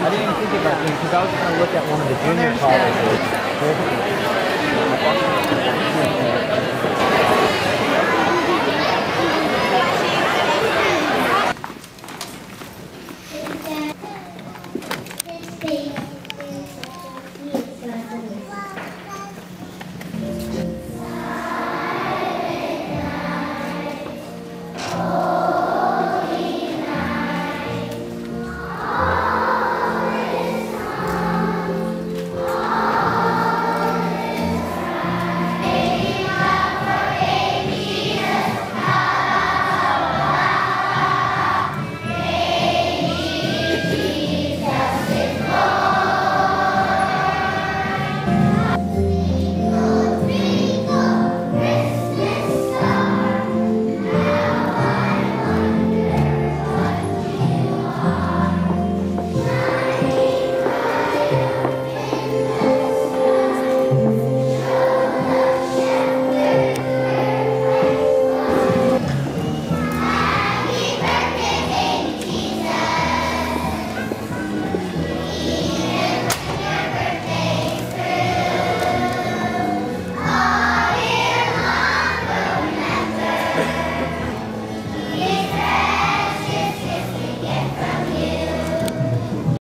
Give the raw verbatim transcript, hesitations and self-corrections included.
I didn't even think about it because I was going to look at one of the junior colleges.